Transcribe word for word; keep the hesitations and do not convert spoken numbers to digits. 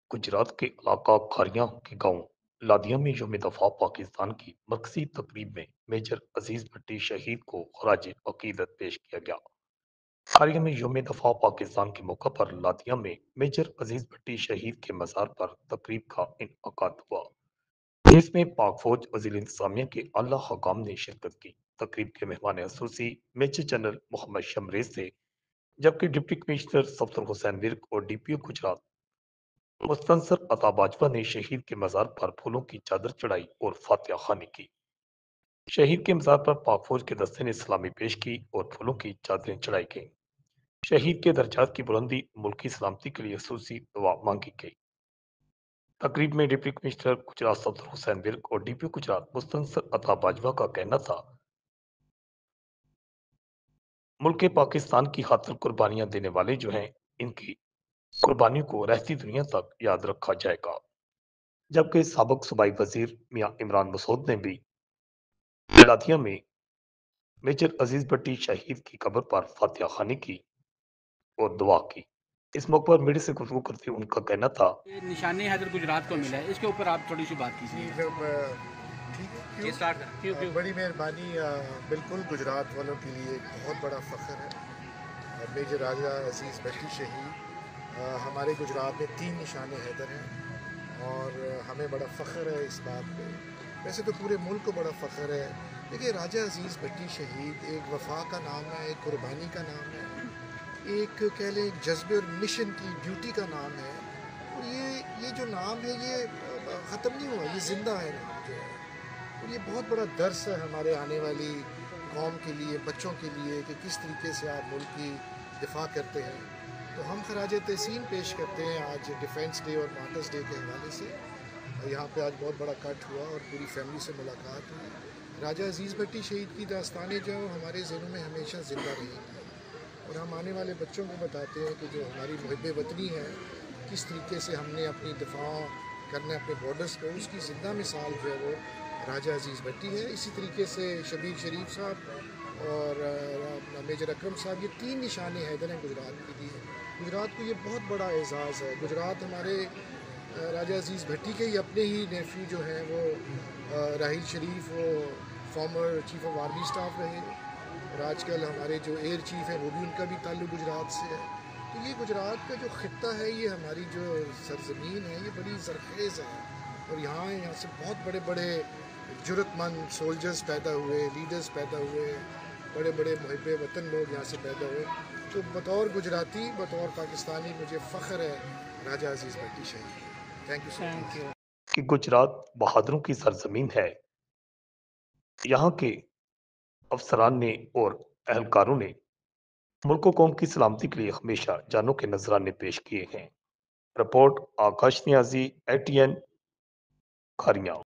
गुजरात के इलाका खारियां के गांव लादिया में यौम दफा पाकिस्तान की मरकजी तकरीब में मेजर अजीज भट्टी शहीद को खराज अकीदत पेश किया गया। खारिया में यौम दफा पाकिस्तान के मौका पर लादिया में मेजर अजीज भट्टी शहीद के मजार पर तकरीब का इनकाद हुआ, जिसमें पाक फौज वजीर इंतजामिया के आला हकाम ने शिरकत की। तकरीब के मेहमान खसूसी मेजर जनरल मोहम्मद शमरेज थे, जबकि डिप्टी कमिश्नर सफदर हुसैन विर्क और D P O Gujrat Mustansar Ata Bajwa ने शहीद के मजार पर फूलों की चादर चढ़ाई और फातिहा खानी की। शहीद के मजार पर पाक फौज के दस्ते ने सलामी पेश की और फूलों की चादरें चढ़ाई गईं। शहीद के दर्जात की बुलंदी, मुल्क की सलामती के लिए खसूसी दुआ मांगी गई। तकरीब में डिप्टी कमिश्नर गुजरात सफदर हुसैन विर्क और डी पी गुजरात मुस्तंसर अता बाजवा का कहना था, मुल्क पाकिस्तान की खातिर कुर्बानियां देने वाले जो हैं, इनकी कुर्बानियों को रहती दुनिया तक याद रखा जाएगा। जबकि साबिक सूबाई वजीर मियां इमरान मसूद ने भी लाथिया में मेजर अजीज भट्टी शहीद की कब्र पर फातिहा खानी की और दुआ की। इस मौके पर मीडिया से गुफ्तगू करते हुए उनका कहना था, ये निशानी हैदर गुजरात को मिला है, इसके ऊपर आप थोड़ी सी बात जी कीजिए। मैं मैं- ठीक ये क्यों स्टार्ट करें क्यों अ, क्यों बड़ी मेहरबानी। अ, बिल्कुल गुजरात वालों के लिए एक बहुत बड़ा फ़ख्र है। अ, मेजर राजा अजीज़ भट्टी शहीद, अ, हमारे गुजरात में तीन निशान हैदर हैं और अ, हमें बड़ा फ़ख्र है इस बात पे। वैसे तो पूरे मुल्क को बड़ा फ़ख्र है। देखिए, राजा अजीज़ भट्टी शहीद एक वफ़ा का नाम है, एक कुर्बानी का नाम है, एक कह लें एक जज्बे और मिशन की ड्यूटी का नाम है। और ये ये जो नाम है ये ख़त्म नहीं हुआ, ये ज़िंदा है नाम जो है। और ये बहुत बड़ा दर्स है हमारे आने वाली कौम के लिए, बच्चों के लिए, कि किस तरीके से आप मुल्क की दिफा करते हैं। तो हम खराज तहसीन पेश करते हैं आज डिफेंस डे और मार्टर्स डे के हवाले से। यहाँ पे आज बहुत बड़ा कट हुआ और पूरी फैमिली से मुलाकात हुई। राजा अजीज़ भट्टी शहीद की दास्तानें जो हमारे ज़हनों में हमेशा ज़िंदा रहेंगी और हम आने वाले बच्चों को बताते हैं कि जो हमारी मुहिब वतनी है, किस तरीके से हमने अपनी दिफा करना है अपने बॉर्डर्स पे, उसकी ज़िंदा मिसाल जो है वो राजा अजीज़ भट्टी है। इसी तरीके से शबीर शरीफ साहब और अ, मेजर अकरम साहब, ये तीन निशाने हैदर हैं गुजरात के लिए। गुजरात को ये बहुत बड़ा एजाज़ है। गुजरात हमारे अ, राजा अजीज़ भट्टी के ही अपने ही नेफ्यू जो हैं वो अ, राहिल शरीफ, वो former chief of army staff रहे और आजकल हमारे जो एयर चीफ हैं वो भी, उनका भी ताल्लुक गुजरात से है। तो ये गुजरात का जो खित्ता है, ये हमारी जो सरजमीन है, ये बड़ी ज़रखेज़ है और यहाँ यहाँ से बहुत बड़े बड़े जुरतमंद सोल्जर्स पैदा हुए, लीडर्स पैदा हुए, बड़े बड़े मुहिब वतन लोग यहाँ से पैदा हुए। तो बतौर गुजराती, बतौर पाकिस्तानी, मुझे फ़ख्र है राजा अजीज़ भट्टी शहीद। Thank you so thank much. You. कि गुजरात बहादुरों की सरजमीन है। यहाँ के अफसरान ने और एहलकारों ने मुल्क व कौम की सलामती के लिए हमेशा जानों के नजराने पेश किए हैं। Report Akash Niazi, A T N, Khariyan.